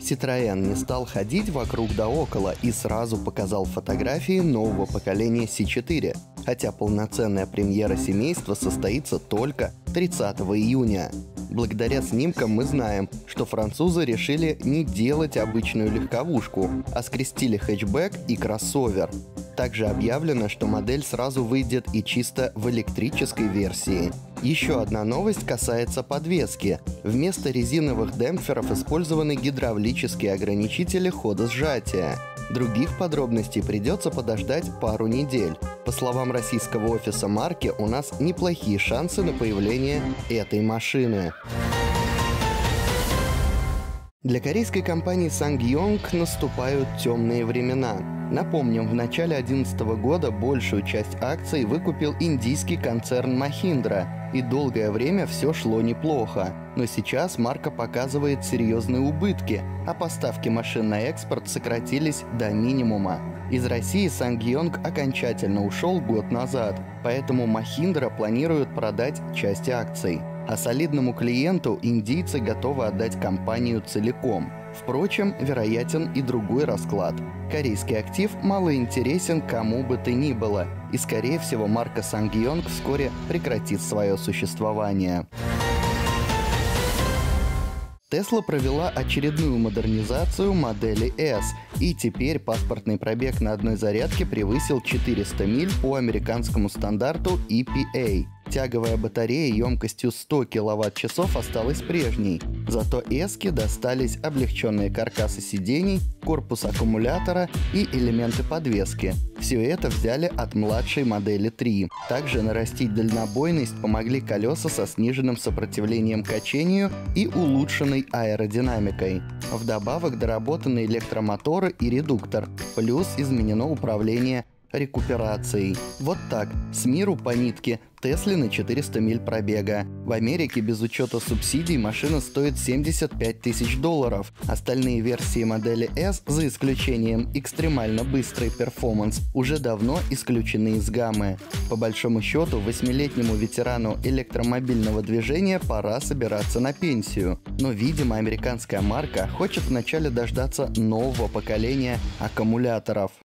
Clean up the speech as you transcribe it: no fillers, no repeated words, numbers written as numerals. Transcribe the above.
Citroën не стал ходить вокруг да около и сразу показал фотографии нового поколения C4, хотя полноценная премьера семейства состоится только 30 июня. Благодаря снимкам мы знаем, что французы решили не делать обычную легковушку, а скрестили хэтчбэк и кроссовер. Также объявлено, что модель сразу выйдет и чисто в электрической версии. Еще одна новость касается подвески. Вместо резиновых демпферов использованы гидравлические ограничители хода сжатия. Других подробностей придется подождать пару недель. По словам российского офиса марки, у нас неплохие шансы на появление этой машины. Для корейской компании SsangYong наступают темные времена. Напомним, в начале 2011 года большую часть акций выкупил индийский концерн Mahindra, и долгое время все шло неплохо. Но сейчас марка показывает серьезные убытки, а поставки машин на экспорт сократились до минимума. Из России SsangYong окончательно ушел год назад, поэтому Mahindra планирует продать часть акций. А солидному клиенту индийцы готовы отдать компанию целиком. Впрочем, вероятен и другой расклад. Корейский актив мало интересен кому бы то ни было, и скорее всего марка SsangYong вскоре прекратит свое существование. Tesla провела очередную модернизацию модели S, и теперь паспортный пробег на одной зарядке превысил 400 миль по американскому стандарту EPA. Тяговая батарея емкостью 100 кВт-часов осталась прежней, зато S-ке достались облегченные каркасы сидений, корпус аккумулятора и элементы подвески. Все это взяли от младшей модели 3. Также нарастить дальнобойность помогли колеса со сниженным сопротивлением качению и улучшенной аэродинамикой. Вдобавок доработаны электромоторы и редуктор, плюс изменено управление рекуперацией. Вот так, с миру по нитке, Тесли на 400 миль пробега. В Америке без учета субсидий машина стоит $75 тысяч. Остальные версии модели S, за исключением экстремально быстрый перформанс, уже давно исключены из гаммы. По большому счету, 8-летнему ветерану электромобильного движения пора собираться на пенсию. Но, видимо, американская марка хочет вначале дождаться нового поколения аккумуляторов.